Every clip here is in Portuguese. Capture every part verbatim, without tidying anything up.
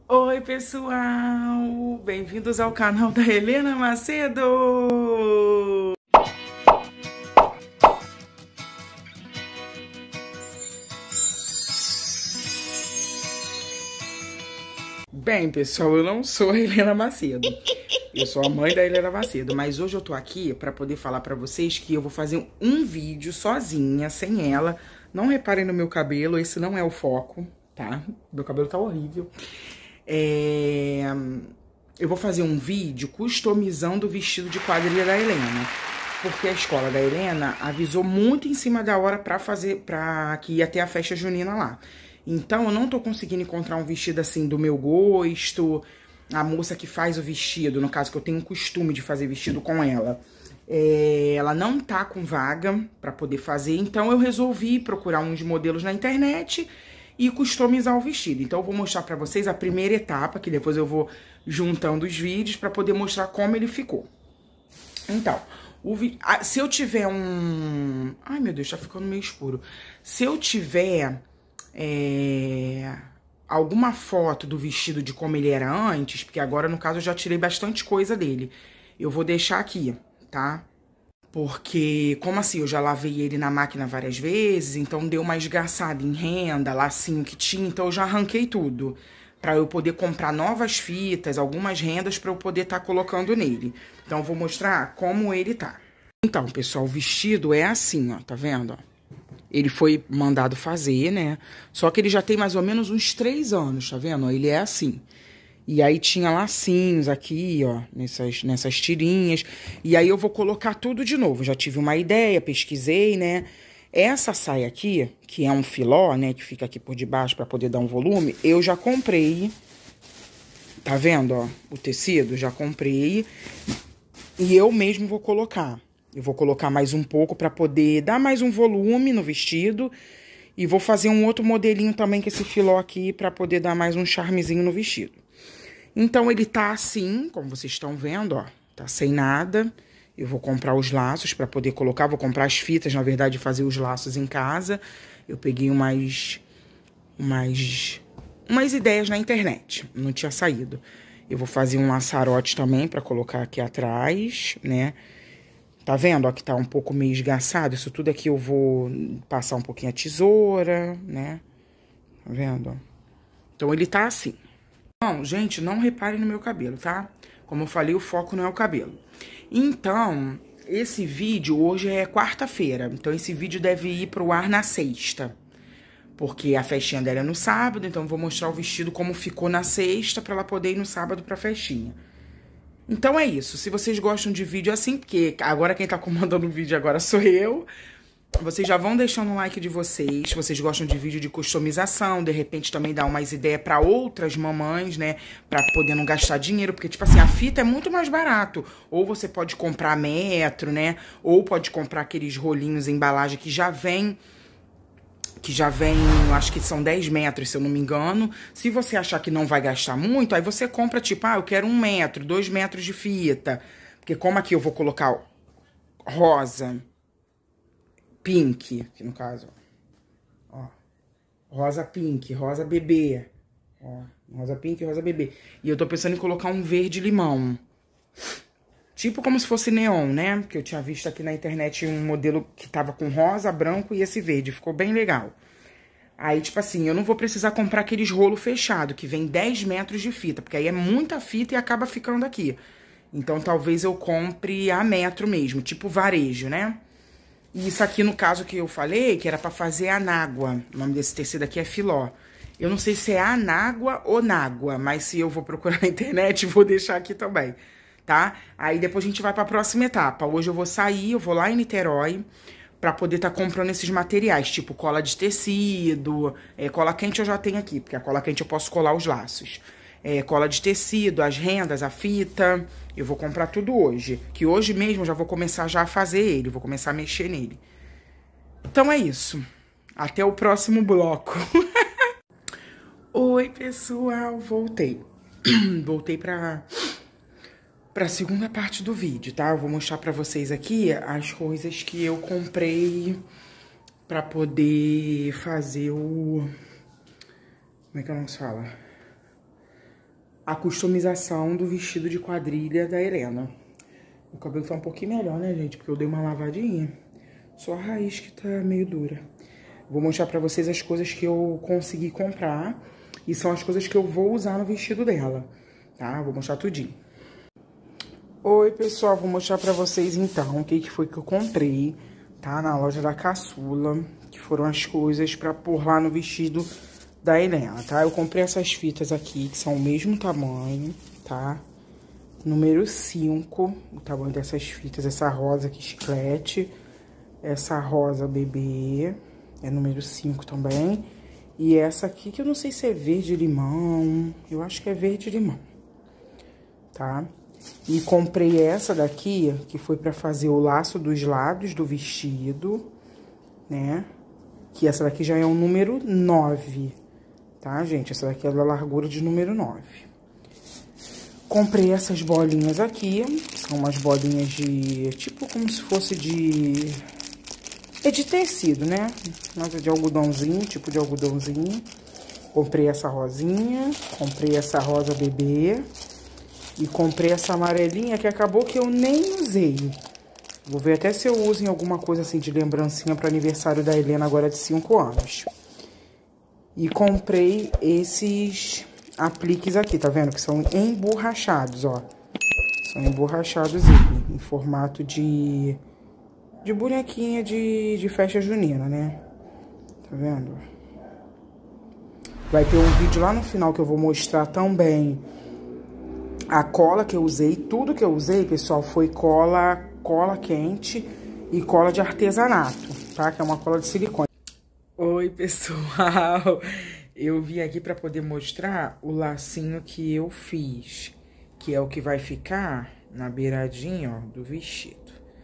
Oi, pessoal! Bem-vindos ao canal da Helena Macedo! Bem, pessoal, eu não sou a Helena Macedo. Eu sou a mãe da Helena Macedo, mas hoje eu tô aqui pra poder falar pra vocês que eu vou fazer um vídeo sozinha, sem ela. Não reparem no meu cabelo, esse não é o foco, tá? Meu cabelo tá horrível. É... Eu vou fazer um vídeo customizando o vestido de quadrilha da Helena, porque a escola da Helena avisou muito em cima da hora pra fazer, pra que ia ter a festa junina lá. Então eu não tô conseguindo encontrar um vestido assim do meu gosto. A moça que faz o vestido, no caso que eu tenho o costume de fazer vestido com ela, é... ela não tá com vaga pra poder fazer, então eu resolvi procurar uns modelos na internet e customizar o vestido. Então eu vou mostrar pra vocês a primeira etapa, que depois eu vou juntando os vídeos pra poder mostrar como ele ficou. Então, o vi... ah, se eu tiver um... Ai, meu Deus, tá ficando meio escuro. Se eu tiver é... alguma foto do vestido de como ele era antes, porque agora, no caso, eu já tirei bastante coisa dele, eu vou deixar aqui, tá? Porque, como assim, eu já lavei ele na máquina várias vezes, então deu uma esgarçada em renda, lacinho que tinha, então eu já arranquei tudo. Pra eu poder comprar novas fitas, algumas rendas pra eu poder estar tá colocando nele. Então eu vou mostrar como ele tá. Então, pessoal, o vestido é assim, ó, tá vendo? Ele foi mandado fazer, né? Só que ele já tem mais ou menos uns três anos, tá vendo? Ele é assim. E aí tinha lacinhos aqui, ó, nessas, nessas tirinhas. E aí eu vou colocar tudo de novo. Já tive uma ideia, pesquisei, né? Essa saia aqui, que é um filó, né, que fica aqui por debaixo pra poder dar um volume, eu já comprei. Tá vendo, ó, o tecido? Já comprei. E eu mesmo vou colocar. Eu vou colocar mais um pouco pra poder dar mais um volume no vestido. E vou fazer um outro modelinho também com esse filó aqui pra poder dar mais um charmezinho no vestido. Então, ele tá assim, como vocês estão vendo, ó. Tá sem nada. Eu vou comprar os laços pra poder colocar. Vou comprar as fitas, na verdade, fazer os laços em casa. Eu peguei umas... Umas... Umas ideias na internet. Não tinha saído. Eu vou fazer um laçarote também pra colocar aqui atrás, né? Tá vendo, ó, que tá um pouco meio esgaçado? Isso tudo aqui eu vou passar um pouquinho a tesoura, né? Tá vendo? Então, ele tá assim. Não, gente, não reparem no meu cabelo, tá? Como eu falei, o foco não é o cabelo. Então, esse vídeo hoje é quarta-feira. Então, esse vídeo deve ir pro ar na sexta. Porque a festinha dela é no sábado, então eu vou mostrar o vestido como ficou na sexta pra ela poder ir no sábado pra festinha. Então é isso. Se vocês gostam de vídeo assim, porque agora quem tá comandando o vídeo agora sou eu, vocês já vão deixando o like de vocês. Se vocês gostam de vídeo de customização, de repente também dá umas ideias pra outras mamães, né? Pra poder não gastar dinheiro, porque, tipo assim, a fita é muito mais barato. Ou você pode comprar metro, né? Ou pode comprar aqueles rolinhos em embalagem que já vem... Que já vem, acho que são dez metros, se eu não me engano. Se você achar que não vai gastar muito, aí você compra, tipo, ah, eu quero um metro, dois metros de fita. Porque como aqui eu vou colocar rosa... Pink, que no caso, ó, rosa pink, rosa bebê, ó, rosa pink e rosa bebê. E eu tô pensando em colocar um verde limão, tipo como se fosse neon, né? Porque eu tinha visto aqui na internet um modelo que tava com rosa, branco e esse verde, ficou bem legal. Aí, tipo assim, eu não vou precisar comprar aqueles rolo fechado, que vem dez metros de fita, porque aí é muita fita e acaba ficando aqui. Então, talvez eu compre a metro mesmo, tipo varejo, né? E isso aqui, no caso que eu falei, que era pra fazer anágua. O nome desse tecido aqui é filó. Eu não sei se é anágua ou nágua, mas se eu vou procurar na internet, vou deixar aqui também, tá? Aí depois a gente vai pra próxima etapa. Hoje eu vou sair, eu vou lá em Niterói pra poder tá comprando esses materiais, tipo cola de tecido, é, cola quente eu já tenho aqui, porque a cola quente eu posso colar os laços. É, cola de tecido, as rendas, a fita. Eu vou comprar tudo hoje. Que hoje mesmo eu já vou começar já a fazer ele. Vou começar a mexer nele. Então é isso. Até o próximo bloco. Oi, pessoal. Voltei. Voltei pra, pra segunda parte do vídeo, tá? Eu vou mostrar pra vocês aqui as coisas que eu comprei pra poder fazer o... Como é que eu não fala? a customização do vestido de quadrilha da Helena. O cabelo tá um pouquinho melhor, né, gente? Porque eu dei uma lavadinha. Só a raiz que tá meio dura. Vou mostrar pra vocês as coisas que eu consegui comprar. E são as coisas que eu vou usar no vestido dela, tá? Vou mostrar tudinho. Oi, pessoal. Vou mostrar pra vocês, então, o que que foi que eu comprei, tá? Na loja da Caçula. Que foram as coisas pra pôr lá no vestido da Helena, tá? Eu comprei essas fitas aqui, que são o mesmo tamanho, tá? Número cinco, o tamanho dessas fitas. Essa rosa aqui, chiclete. Essa rosa bebê, é número cinco também. E essa aqui, que eu não sei se é verde limão. Eu acho que é verde limão, tá? E comprei essa daqui, que foi pra fazer o laço dos lados do vestido, né? Que essa daqui já é o número nove, tá, gente? Essa daqui é da largura de número nove. Comprei essas bolinhas aqui, são umas bolinhas de... tipo como se fosse de... é de tecido, né? Mas é de algodãozinho, tipo de algodãozinho. Comprei essa rosinha, comprei essa rosa bebê. E comprei essa amarelinha que acabou que eu nem usei. Vou ver até se eu uso em alguma coisa assim de lembrancinha para aniversário da Helena agora de cinco anos. E comprei esses apliques aqui, tá vendo? Que são emborrachados, ó. São emborrachados em formato de... de bonequinha de, de festa junina, né? Tá vendo? Vai ter um vídeo lá no final que eu vou mostrar também a cola que eu usei. Tudo que eu usei, pessoal, foi cola, cola quente e cola de artesanato, tá? Que é uma cola de silicone. Oi, pessoal! Eu vim aqui pra poder mostrar o lacinho que eu fiz, que é o que vai ficar na beiradinha, ó, do vestido.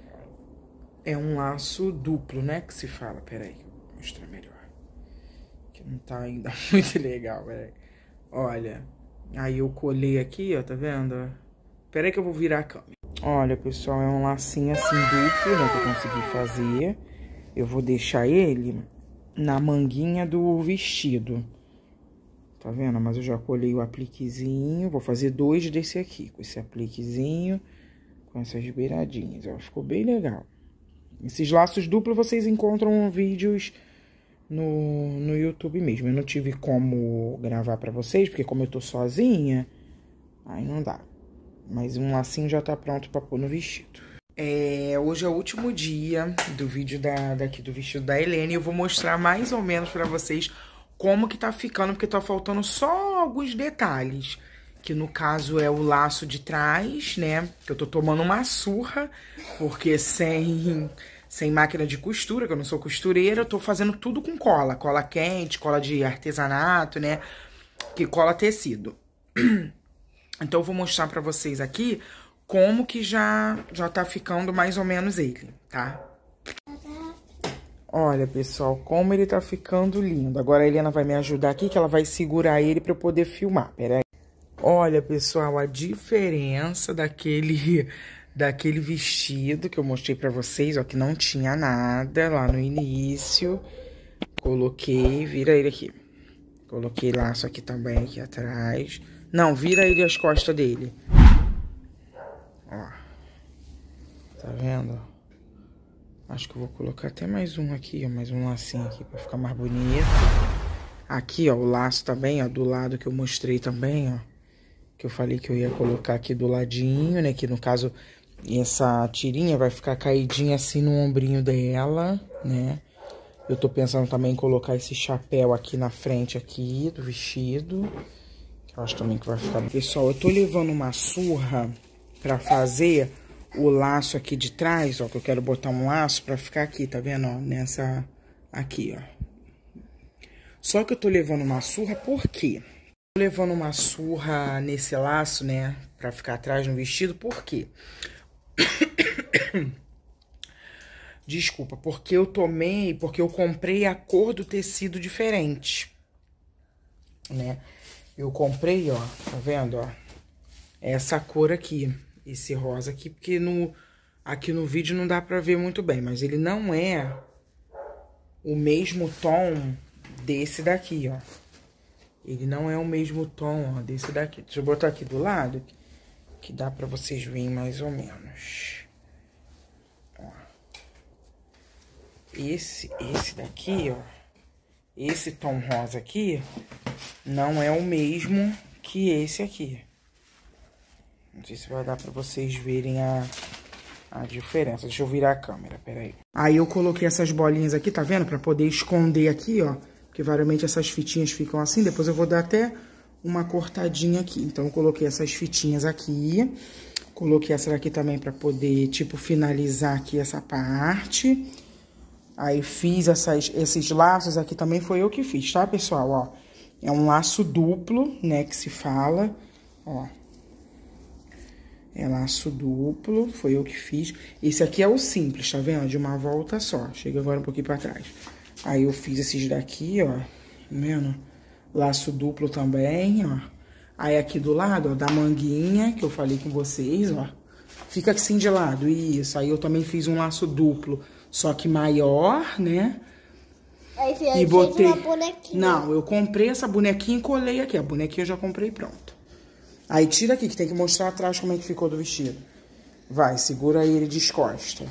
É um laço duplo, né, que se fala. Peraí, vou mostrar melhor. Que não tá ainda muito legal, peraí. Olha, aí eu colei aqui, ó, tá vendo? Peraí que eu vou virar a câmera. Olha, pessoal, é um lacinho assim duplo, né, que eu consegui fazer. Eu vou deixar ele na manguinha do vestido. Tá vendo? Mas eu já colei o apliquezinho. Vou fazer dois desse aqui, com esse apliquezinho, com essas beiradinhas, ó. Ficou bem legal. Esses laços duplos vocês encontram vídeos no, no YouTube mesmo. Eu não tive como gravar pra vocês, porque como eu tô sozinha, aí não dá. Mas um lacinho já tá pronto pra pôr no vestido. É, hoje é o último dia do vídeo da, daqui do vestido da Helena. E eu vou mostrar mais ou menos pra vocês como que tá ficando, porque tá faltando só alguns detalhes. Que no caso é o laço de trás, né? Que eu tô tomando uma surra, porque sem, sem máquina de costura, que eu não sou costureira, eu tô fazendo tudo com cola. Cola quente, cola de artesanato, né? Que cola tecido. Então eu vou mostrar pra vocês aqui como que já, já tá ficando mais ou menos ele, tá? Olha, pessoal, como ele tá ficando lindo. Agora a Helena vai me ajudar aqui, que ela vai segurar ele pra eu poder filmar. Pera aí. Olha, pessoal, a diferença daquele, daquele vestido que eu mostrei pra vocês, ó, que não tinha nada lá no início. Coloquei, vira ele aqui. Coloquei laço aqui também, aqui atrás. Não, vira ele as costas dele. Ó. Tá vendo? Acho que eu vou colocar até mais um aqui, ó, mais um lacinho aqui pra ficar mais bonito. Aqui, ó, o laço também, ó, do lado que eu mostrei também, ó. Que eu falei que eu ia colocar aqui do ladinho, né? Que no caso, essa tirinha vai ficar caidinha assim no ombrinho dela, né? Eu tô pensando também em colocar esse chapéu aqui na frente aqui do vestido. Que eu acho também que vai ficar... Pessoal, eu tô levando uma surra pra fazer o laço aqui de trás, ó. Que eu quero botar um laço pra ficar aqui, tá vendo, ó? Nessa... aqui, ó. Só que eu tô levando uma surra por quê? Tô levando uma surra nesse laço, né? Pra ficar atrás no vestido, por quê? Desculpa, porque eu tomei, porque eu comprei a cor do tecido diferente, né? Eu comprei, ó, tá vendo, ó? Essa cor aqui, esse rosa aqui, porque no, aqui no vídeo não dá pra ver muito bem, mas ele não é o mesmo tom desse daqui, ó. Ele não é o mesmo tom, ó, desse daqui. Deixa eu botar aqui do lado, que dá pra vocês verem mais ou menos. Ó. Esse, esse daqui, ó, esse tom rosa aqui, não é o mesmo que esse aqui. Não sei se vai dar pra vocês verem a, a diferença. Deixa eu virar a câmera, peraí. Aí eu coloquei essas bolinhas aqui, tá vendo? Pra poder esconder aqui, ó. Porque, variamente, essas fitinhas ficam assim. Depois eu vou dar até uma cortadinha aqui. Então, eu coloquei essas fitinhas aqui. Coloquei essa daqui também pra poder, tipo, finalizar aqui essa parte. Aí, fiz essas, esses laços aqui também, foi eu que fiz, tá, pessoal? Ó, é um laço duplo, né, que se fala. Ó. É laço duplo, foi eu que fiz. Esse aqui é o simples, tá vendo? De uma volta só. Chega agora um pouquinho pra trás. Aí eu fiz esses daqui, ó, tá vendo? Laço duplo também, ó. Aí aqui do lado, ó, da manguinha, que eu falei com vocês, ó. Fica assim de lado, isso. Aí eu também fiz um laço duplo, só que maior, né? Aí você e botei uma bonequinha. Não, eu comprei essa bonequinha e colei aqui. A bonequinha eu já comprei pronto. Aí tira aqui, que tem que mostrar atrás como é que ficou do vestido. Vai, segura ele descosta.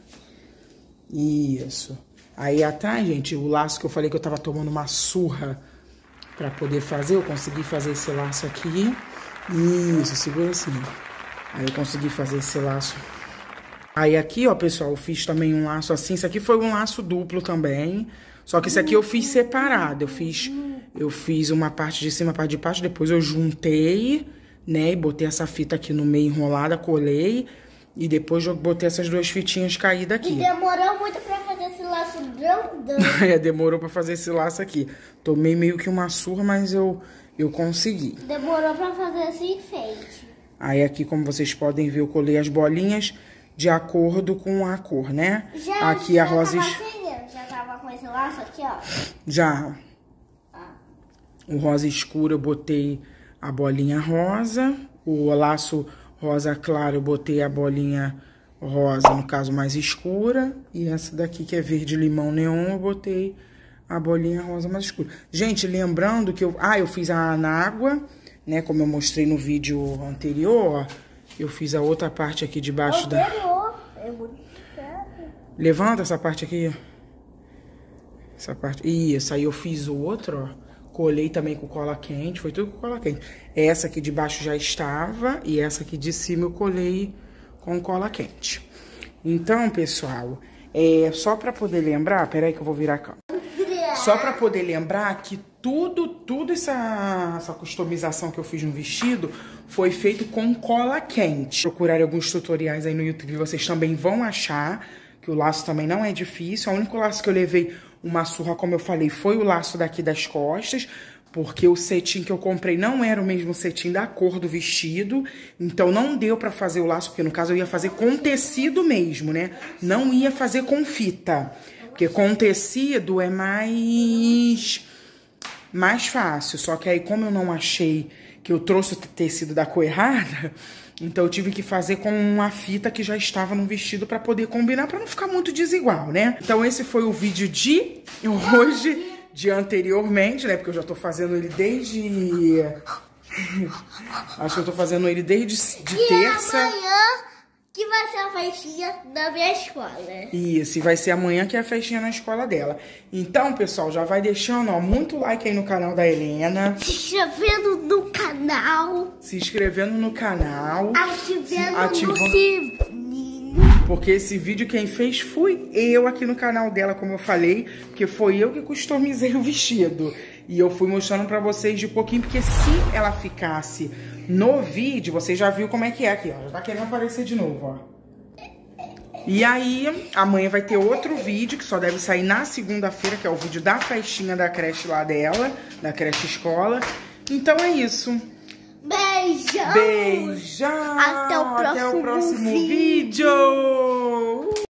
Isso. Aí atrás, gente, o laço que eu falei que eu tava tomando uma surra pra poder fazer, eu consegui fazer esse laço aqui. Isso, segura assim. Aí eu consegui fazer esse laço. Aí aqui, ó, pessoal, eu fiz também um laço assim. Isso aqui foi um laço duplo também. Só que isso aqui eu fiz separado. Eu fiz, eu fiz uma parte de cima, uma parte de baixo. Depois eu juntei, né, e botei essa fita aqui no meio enrolada, colei. E depois eu botei essas duas fitinhas caídas aqui. E demorou muito pra fazer esse laço grandão. É, demorou pra fazer esse laço aqui. Tomei meio que uma surra, mas eu, eu consegui. Demorou pra fazer esse enfeite. Aí aqui, como vocês podem ver, eu colei as bolinhas de acordo com a cor, né? Já, aqui já a rosa... Tava assim, já tava com esse laço aqui, ó. Já. Ah. O rosa escuro eu botei a bolinha rosa. O laço... rosa claro, eu botei a bolinha rosa, no caso, mais escura. E essa daqui, que é verde limão neon, eu botei a bolinha rosa mais escura. Gente, lembrando que eu... Ah, eu fiz a anágua, né? Como eu mostrei no vídeo anterior, ó. Eu fiz a outra parte aqui debaixo da... É muito certo. Levanta essa parte aqui. Essa parte... Isso, aí eu fiz o outro, ó. Colei também com cola quente, foi tudo com cola quente. Essa aqui de baixo já estava e essa aqui de cima eu colei com cola quente. Então, pessoal, é só pra poder lembrar... Peraí que eu vou virar a câmera. Só pra poder lembrar que tudo, tudo essa, essa customização que eu fiz no vestido foi feito com cola quente. Procurarem alguns tutoriais aí no YouTube, vocês também vão achar que o laço também não é difícil. O único laço que eu levei uma surra, como eu falei, foi o laço daqui das costas, porque o cetim que eu comprei não era o mesmo cetim da cor do vestido, então não deu pra fazer o laço, porque no caso eu ia fazer com tecido mesmo, né? Não ia fazer com fita, porque com tecido é mais, mais fácil, só que aí como eu não achei que eu trouxe o tecido da cor errada, então eu tive que fazer com uma fita que já estava no vestido pra poder combinar, pra não ficar muito desigual, né? Então esse foi o vídeo de hoje, de anteriormente, né? Porque eu já tô fazendo ele desde... Acho que eu tô fazendo ele desde de e terça. amanhã que vai ser a festinha da minha escola. Isso, e vai ser amanhã que é a festinha na escola dela. Então, pessoal, já vai deixando, ó, muito like aí no canal da Helena. Se inscrevendo no canal. Se inscrevendo no canal. Ativando ativando... no sininho. Porque esse vídeo quem fez fui eu aqui no canal dela, como eu falei. Porque foi eu que customizei o vestido. E eu fui mostrando pra vocês de pouquinho, porque se ela ficasse no vídeo, você já viu como é que é aqui, ó. Já tá querendo aparecer de novo, ó. E aí, amanhã vai ter outro vídeo, que só deve sair na segunda-feira, que é o vídeo da festinha da creche lá dela, da creche escola. Então é isso. Beijão. Beijão. Até o próximo, Até o próximo vídeo. vídeo.